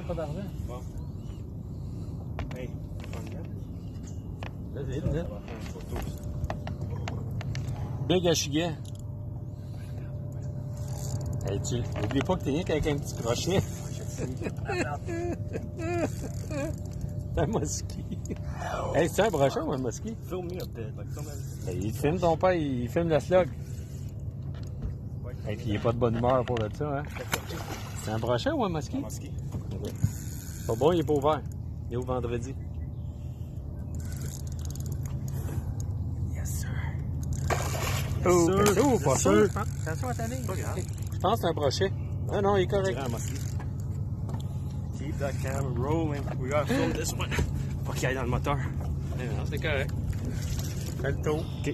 pas d'argent. Bon. Hey, Vas-y, ça vas-y. va faire une photo. Big Achigan. Hey, tu n'oublie pas que t'es rien qu'avec un petit crochet. C'est un musky. Hey, c'est un brochet ou un musky? Film me a bit, like somebody. Il filme ton père, il filme la slug. Et puis il n'est pas de bonne humeur pour le ça, hein? C'est un brochet ou un musky? Musky. Okay. Pas bon, il est pas ouvert. Il est ouvert vendredi. Yes, sir. Oh, Yes, sir. oh, pas Yes, sûr. sir. Attention à ta ligne. Pas grave. Je pense que c'est un brochet. Non, non, il est correct. Yeah, musky. Keep that camera rolling. We gotta film this one. Pas qu'il aille dans le moteur. Non, c'est correct. Fais le tour. Ok.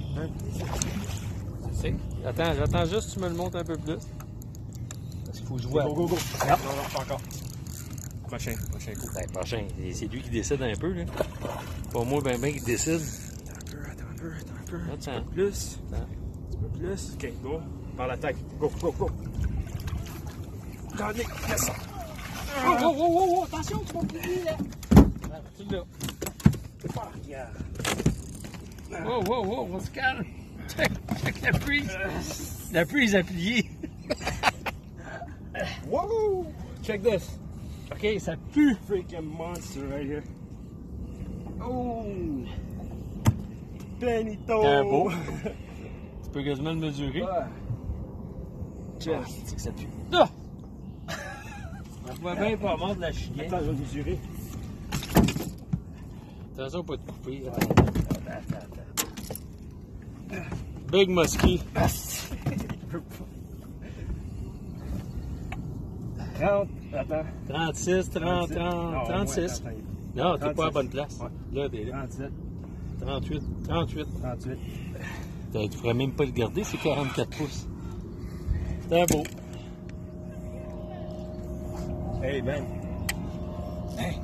Attends, j'attends juste que tu me le montres un peu plus. Parce qu'il faut que je vois. Go, go, go. Yep. Non, non, pas encore. Prochain coup. Ben, prochain, c'est lui qui décide un peu, là. Pas moi, ben qui décide. Attends un peu. Attends. Un peu plus. Un petit peu plus. Ok, go. Par la tête. Go. Regardez, yes. Oh, attention, tu vas plier, là. Tu l'as. Fuck yeah. Oh, on se calme. Check la prise. La prise à plier. Whoa! Check this. OK, ça pue. Freaking monster right here. Oh! Benito! C'est un beau. Tu peux quasiment le mesurer. Ouais. Ah, c'est que ça pue. Ah! On voit bien pas avoir de la chienne. Attends, je vais mesurer. Attention pas de couper. Attends. Big Musky. 30, attends. 36, 30, 30, 36. Non, t'es pas à la bonne place. Ouais. Là, t'es là. 37, 38. 38. Tu pourrais même pas le garder, c'est 44 pouces. C'est un beau. Hey, Ben. Hey.